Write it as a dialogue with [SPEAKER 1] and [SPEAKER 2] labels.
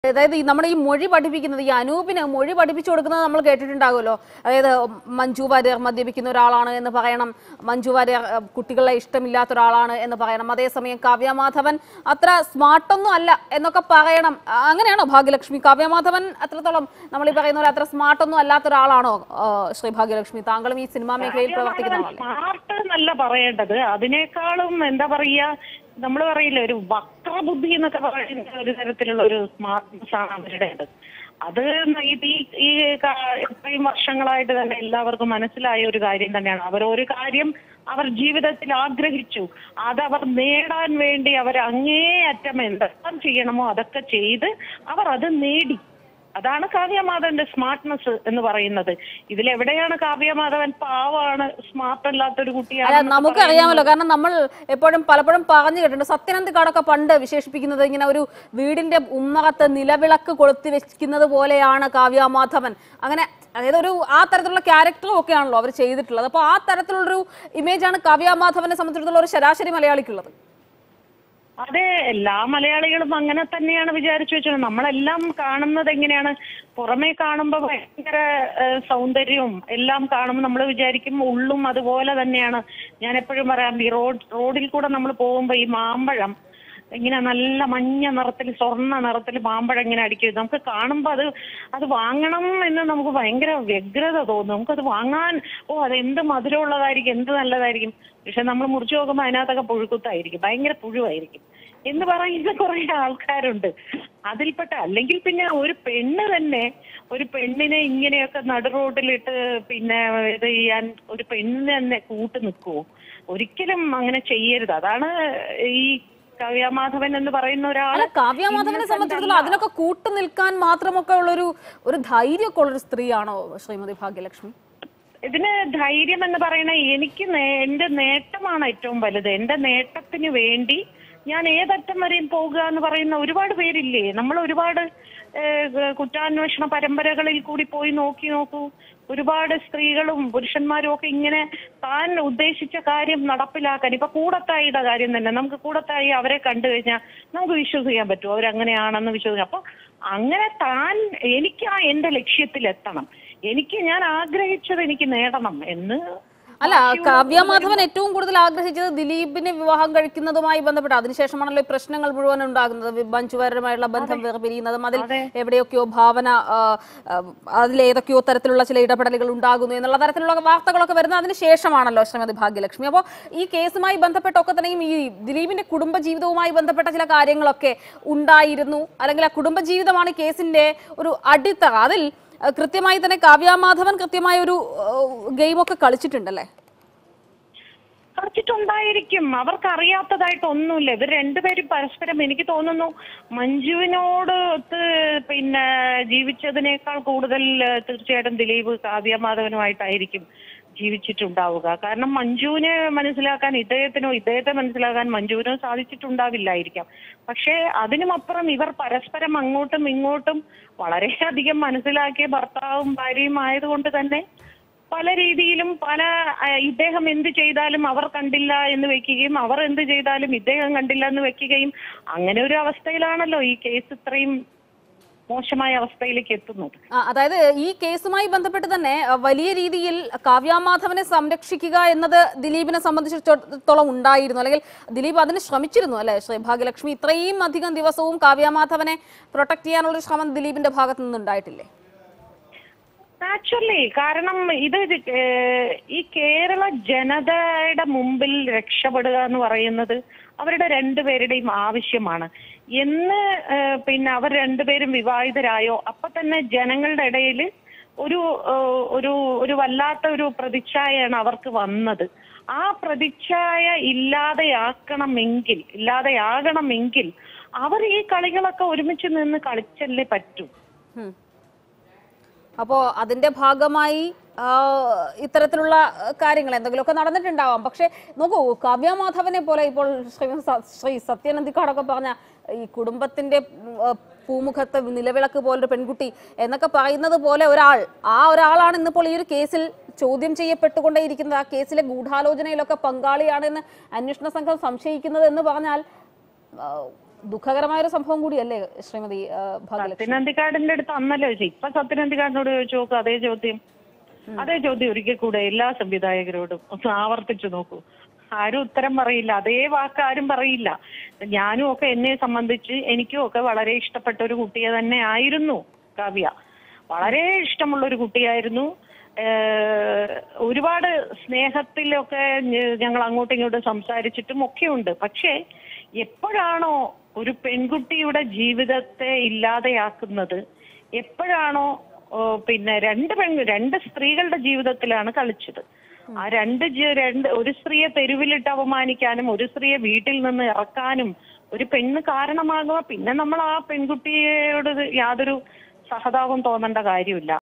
[SPEAKER 1] അതായത് നമ്മുടെ ഈ മൊഴി പഠിപ്പിക്കുന്നത് ഈ അനൂപിന് മൊഴി പഠിപ്പിച്ചു കൊടുക്കുന്നത് നമ്മൾ കേട്ടിട്ടുണ്ടാകുമല്ലോ. അതായത് മഞ്ജു വാര്യർ മദ്യപിക്കുന്ന ഒരാളാണ് എന്ന് പറയണം, മഞ്ജു വാര്യർ കുട്ടികളെ ഇഷ്ടമില്ലാത്ത ഒരാളാണ് എന്ന് പറയണം, അതേസമയം കാവ്യമാധവൻ അത്ര സ്മാർട്ടൊന്നും അല്ല എന്നൊക്കെ പറയണം. അങ്ങനെയാണോ ഭാഗ്യലക്ഷ്മി? കാവ്യമാധവൻ അത്രത്തോളം നമ്മൾ ഈ പറയുന്ന പോലെ അത്ര സ്മാർട്ടൊന്നും അല്ലാത്ത ഒരാളാണോ ശ്രീ ഭാഗ്യലക്ഷ്മി? താങ്കളും ഈ സിനിമാ മേഖലയിൽ പ്രവർത്തിക്കുന്ന ആളല്ലേ?
[SPEAKER 2] സ്മാർട്ട് എന്നല്ല പറയേണ്ടത്, അതിനേക്കാളും എന്താ പറയുക, നമ്മൾ പറയില്ല ഒരു വക്രബുദ്ധി എന്നൊക്കെ പറയുന്ന ഒരു തരത്തിലുള്ള ഒരു സ്മാർട്ട്നെസ് ആണ് അവരുടേത്. അത് ഈ ഇത്രയും വർഷങ്ങളായിട്ട് തന്നെ എല്ലാവർക്കും മനസ്സിലായ ഒരു കാര്യം തന്നെയാണ്. അവർ ഒരു കാര്യം അവർ ജീവിതത്തിൽ ആഗ്രഹിച്ചു, അതവർ നേടാൻ വേണ്ടി അവർ അങ്ങേയറ്റം എന്തെല്ലാം ചെയ്യണമോ അതൊക്കെ ചെയ്ത് അവർ അത് നേടി. അതാണ് കാവ്യമാധവന്റെ സ്മാർട്ട്നെസ് എന്ന് പറയുന്നത്. ഇതിലെവിടെയാണ് കാവ്യമാധവൻ പാവാണ്, സ്മാർട്ട് അല്ലാത്തൊരു കുട്ടിയാണ്?
[SPEAKER 1] നമുക്കറിയാമല്ലോ, കാരണം നമ്മൾ പലപ്പോഴും പറഞ്ഞു കേട്ടിട്ടുണ്ട്. സത്യനന്ദിക്കാടൊക്കെ പണ്ട് വിശേഷിപ്പിക്കുന്നത് ഇങ്ങനെ ഒരു വീടിന്റെ ഉമ്മറത്ത് നിലവിളക്ക് കൊളുത്തി വെക്കുന്നത് പോലെയാണ് കാവ്യമാധവൻ. അങ്ങനെ അതായത് ആ തരത്തിലുള്ള ക്യാരക്ടറും ഒക്കെയാണല്ലോ അവർ ചെയ്തിട്ടുള്ളത്. അപ്പോൾ ആ തരത്തിലുള്ളൊരു ഇമേജാണ് കാവ്യമാധവനെ സംബന്ധിച്ചിടത്തോളം ഒരു ശരാശരി മലയാളിക്കുള്ളത്.
[SPEAKER 2] അതെ, എല്ലാ മലയാളികളും അങ്ങനെ തന്നെയാണ് വിചാരിച്ചു വെച്ചത്. നമ്മളെല്ലാം കാണുന്നത് എങ്ങനെയാണ്, പുറമേ കാണുമ്പോൾ ഭയങ്കര സൗന്ദര്യവും എല്ലാം കാണുമ്പോൾ നമ്മൾ വിചാരിക്കും ഉള്ളും അതുപോലെ തന്നെയാണ്. ഞാൻ എപ്പോഴും പറയാം, ഈ റോഡിൽ കൂടെ നമ്മൾ പോകുമ്പോൾ ഈ മാമ്പഴം ഇങ്ങനെ നല്ല മഞ്ഞ നിറത്തിൽ സ്വർണ്ണ നിറത്തിൽ മാമ്പഴം ഇങ്ങനെ അടിക്കും. നമുക്ക് കാണുമ്പോൾ അത് വാങ്ങണം എന്ന് നമുക്ക് ഭയങ്കര വ്യഗ്രത തോന്നും. നമുക്കത് വാങ്ങാൻ അത് എന്ത് മധുരമുള്ളതായിരിക്കും, എന്ത് നല്ലതായിരിക്കും. പക്ഷെ നമ്മൾ മുറിച്ചു നോക്കുമ്പോൾ അതിനകത്തൊക്കെ പുഴുക്കുത്തായിരിക്കും, ഭയങ്കര പുഴുവായിരിക്കും എന്ന് പറയുന്ന കുറെ ആൾക്കാരുണ്ട്. അതിൽപ്പെട്ട അല്ലെങ്കിൽ പിന്നെ ഒരു പെണ്ണ് തന്നെ ഒരു പെണ്ണിനെ ഇങ്ങനെയൊക്കെ നടു റോഡിലിട്ട് പിന്നെ ഇത് ചെയ്യാൻ ഒരു പെണ്ണിനെ തന്നെ കൂട്ട് നിൽക്കുവോ? ഒരിക്കലും അങ്ങനെ ചെയ്യരുത്. അതാണ് ഈ കാവ്യമാധവൻ എന്ന് പറയുന്ന ഒരാൾ.
[SPEAKER 1] കാവ്യമാധവനെ സംബന്ധിച്ചിടത്തോളം അതിനൊക്കെ കൂട്ടു നിൽക്കാൻ മാത്രമൊക്കെ ഉള്ളൊരു ധൈര്യമൊക്കെ ഉള്ളൊരു സ്ത്രീയാണോ ശ്രീമതി ഭാഗ്യലക്ഷ്മി?
[SPEAKER 2] ഇതിന് ധൈര്യം എന്ന് പറയുന്ന എനിക്ക് എന്റെ നേട്ടമാണ് ഏറ്റവും വലുത്. എന്റെ നേട്ടത്തിന് വേണ്ടി ഞാൻ ഏതറ്റം വരെയും പോകുക എന്ന് പറയുന്ന ഒരുപാട് പേരില്ലേ. നമ്മൾ ഒരുപാട് കുറ്റാന്വേഷണ പരമ്പരകളിൽ കൂടി പോയി നോക്കൂ. ഒരുപാട് സ്ത്രീകളും പുരുഷന്മാരും ഒക്കെ ഇങ്ങനെ താൻ ഉദ്ദേശിച്ച കാര്യം നടപ്പിലാക്കാൻ, ഇപ്പൊ കൂടത്തായിയുടെ കാര്യം തന്നെ, നമുക്ക് കൂടത്തായി അവരെ കണ്ടു കഴിഞ്ഞാൽ നമുക്ക് വിശ്വസിക്കാൻ പറ്റുമോ അവരങ്ങനെയാണെന്ന് വിശ്വസിക്കാം. അപ്പൊ അങ്ങനെ എനിക്ക് എന്റെ ലക്ഷ്യത്തിലെത്തണം, ഞാൻ ആഗ്രഹിച്ചത് എനിക്ക് നേടണം എന്ന്.
[SPEAKER 1] അല്ല, കാവ്യമാധവൻ ഏറ്റവും കൂടുതൽ ആഗ്രഹിച്ചത് ദിലീപിനെ വിവാഹം കഴിക്കുന്നതുമായി ബന്ധപ്പെട്ട്. അതിനുശേഷമാണല്ലോ ഈ പ്രശ്നങ്ങൾ മുഴുവൻ ഉണ്ടാകുന്നത്, മഞ്ജു വാര്യരുമായുള്ള ബന്ധം വേർപിരിയുന്നതും അതിൽ എവിടെയൊക്കെയോ ഭാവന, അതിലേതൊക്കെയോ തരത്തിലുള്ള ചില ഇടപെടലുകൾ ഉണ്ടാകുന്നു എന്നുള്ള തരത്തിലുള്ള വാർത്തകളൊക്കെ വരുന്നത് അതിന് ശേഷമാണല്ലോ ശ്രീമതി ഭാഗ്യലക്ഷ്മി. അപ്പോൾ ഈ കേസുമായി ബന്ധപ്പെട്ടൊക്കെ തന്നെയും ഈ ദിലീപിന്റെ കുടുംബജീവിതവുമായി ബന്ധപ്പെട്ട ചില കാര്യങ്ങളൊക്കെ ഉണ്ടായിരുന്നു, അല്ലെങ്കിൽ ആ കുടുംബജീവിതമാണ് കേസിന്റെ ഒരു അടിത്തറ. അതിൽ കൃത്യമായി തന്നെ കാവ്യമാധവൻ കൃത്യമായ ഒരു ഗെയിമൊക്കെ കളിച്ചിട്ടുണ്ടല്ലേ?
[SPEAKER 2] കളിച്ചിട്ടുണ്ടായിരിക്കും. അവർക്ക് അറിയാത്തതായിട്ടൊന്നുമില്ല. ഇവർ രണ്ടുപേരും പരസ്പരം എനിക്ക് തോന്നുന്നു മഞ്ജുവിനോട് പിന്നെ ജീവിച്ചതിനേക്കാൾ കൂടുതൽ തീർച്ചയായിട്ടും ദിലീപ് കാവ്യമാധവനുമായിട്ടായിരിക്കും ജീവിച്ചിട്ടുണ്ടാവുക. കാരണം മഞ്ജുവിനെ മനസ്സിലാക്കാൻ ഇദ്ദേഹത്തെ മനസ്സിലാക്കാൻ മഞ്ജുവിനോ സാധിച്ചിട്ടുണ്ടാവില്ലായിരിക്കാം. പക്ഷെ അതിനുമപ്പുറം ഇവർ പരസ്പരം അങ്ങോട്ടും ഇങ്ങോട്ടും വളരെയധികം മനസ്സിലാക്കിയ ഭർത്താവും ഭാര്യയും ആയതുകൊണ്ട് തന്നെ പല രീതിയിലും ഇദ്ദേഹം എന്ത് ചെയ്താലും അവർ കണ്ടില്ല എന്ന് വെക്കുകയും അവർ എന്ത് ചെയ്താലും ഇദ്ദേഹം കണ്ടില്ല എന്ന് വെക്കുകയും അങ്ങനെ ഒരു അവസ്ഥയിലാണല്ലോ ഈ കേസ് ഇത്രയും മോശമായ അവസ്ഥയിലേക്ക് എത്തുന്നത്.
[SPEAKER 1] അതായത് ഈ കേസുമായി ബന്ധപ്പെട്ട് തന്നെ വലിയ രീതിയിൽ കാവ്യമാധവനെ സംരക്ഷിക്കുക എന്നത് ദിലീപിനെ സംബന്ധിച്ചിടത്തോളം ഉണ്ടായിരുന്നു, അല്ലെങ്കിൽ ദിലീപ് അതിന് ശ്രമിച്ചിരുന്നു അല്ലെ ശ്രീ ഭാഗ്യലക്ഷ്മി? ഇത്രയും അധികം ദിവസവും കാവ്യമാധവനെ പ്രൊട്ടക്ട് ചെയ്യാനുള്ള ശ്രമം ദിലീപിന്റെ ഭാഗത്തു നിന്നുണ്ടായിട്ടില്ലേ?
[SPEAKER 2] നാച്ചുറലി, കാരണം ഈ കേരള ജനതയുടെ മുമ്പിൽ രക്ഷപ്പെടുക എന്ന് പറയുന്നത് അവരുടെ രണ്ടുപേരുടെയും ആവശ്യമാണ്. എന്ന് പിന്നെ അവർ രണ്ടുപേരും വിവാഹിതരായോ അപ്പൊ തന്നെ ജനങ്ങളുടെ ഇടയിൽ ഒരു വല്ലാത്ത ഒരു പ്രതിച്ഛായയാണ് അവർക്ക് വന്നത്. ആ പ്രതിച്ഛായ ഇല്ലാതെയാകണമെങ്കിൽ അവർ ഈ കളികളൊക്കെ ഒരുമിച്ച് നിന്ന് കളിച്ചല്ലേ പറ്റൂ.
[SPEAKER 1] അപ്പോ അതിന്റെ ഭാഗമായി ഇത്തരത്തിലുള്ള കാര്യങ്ങൾ എന്തെങ്കിലുമൊക്കെ നടന്നിട്ടുണ്ടാവാം. പക്ഷെ നോക്കൂ, കാവ്യമാധവനെ പോലെ ഇപ്പോൾ ശ്രീ സത്യനന്ദിക്കാടൊക്കെ പറഞ്ഞ ഈ കുടുംബത്തിന്റെ പൂമുഖത്ത് നിലവിളക്ക് പോലൊരു പെൺകുട്ടി എന്നൊക്കെ പറയുന്നത് പോലെ ഒരാളാണ് ഇന്നിപ്പോൾ ഈ ഒരു കേസിൽ ചോദ്യം ചെയ്യപ്പെട്ടുകൊണ്ടേയിരിക്കുന്നത്. ആ കേസിലെ ഗൂഢാലോചനയിലൊക്കെ പങ്കാളിയാണെന്ന് അന്വേഷണ സംഘം സംശയിക്കുന്നത് എന്ന് പറഞ്ഞാൽ ദുഃഖകരമായ ഒരു സംഭവം കൂടിയല്ലേ ശ്രീമതി ഭാഗ്യലക്ഷ്മി?
[SPEAKER 2] സത്യനന്ദിക്കാടിന്റെ അടുത്ത് അന്നല്ലേ ചോദിച്ചു. ഇപ്പൊ സത്യനന്ദിക്കാടിനോട് ചോദിച്ചു നോക്കൂ അതേ ചോദ്യം ഒരിക്കൽ കൂടെ എല്ലാ സംവിധായകരോടും ഒന്ന് ആവർത്തിച്ചു നോക്കൂ. ആരും ഉത്തരം പറയില്ല. അതേ വാക്ക് ആരും പറയില്ല. ഞാനും ഒക്കെ എന്നെ സംബന്ധിച്ച് എനിക്കും ഒക്കെ വളരെ ഇഷ്ടപ്പെട്ട ഒരു കുട്ടിയെ തന്നെ ആയിരുന്നു കാവ്യ. വളരെ ഇഷ്ടമുള്ള ഒരു കുട്ടിയായിരുന്നു. ഒരുപാട് സ്നേഹത്തിലൊക്കെ ഞങ്ങൾ അങ്ങോട്ടും ഇങ്ങോട്ടും സംസാരിച്ചിട്ടും ഒക്കെ ഉണ്ട്. പക്ഷേ എപ്പോഴാണോ ഒരു പെൺകുട്ടിയുടെ ജീവിതത്തെ ഇല്ലാതെയാക്കുന്നത്, എപ്പോഴാണോ പിന്നെ രണ്ട് സ്ത്രീകളുടെ ജീവിതത്തിലാണ് കളിച്ചത്. ആ ഒരു സ്ത്രീയെ തെരുവിലിട്ട് അപമാനിക്കാനും ഒരു സ്ത്രീയെ വീട്ടിൽ നിന്ന് ഇറക്കാനും ഒരു പെണ്ണ് കാരണമാകുക, പിന്നെ നമ്മൾ ആ പെൺകുട്ടിയോട് യാതൊരു സഹതാപം തോന്നേണ്ട കാര്യമില്ല.